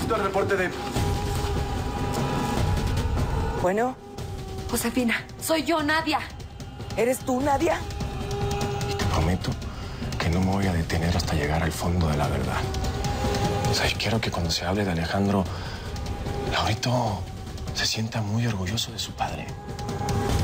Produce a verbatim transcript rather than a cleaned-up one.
Necesito el reporte de... Bueno. Josefina, soy yo, Nadia. ¿Eres tú, Nadia? Y te prometo que no me voy a detener hasta llegar al fondo de la verdad. ¿Sabes? Quiero que cuando se hable de Alejandro, Laurito se sienta muy orgulloso de su padre.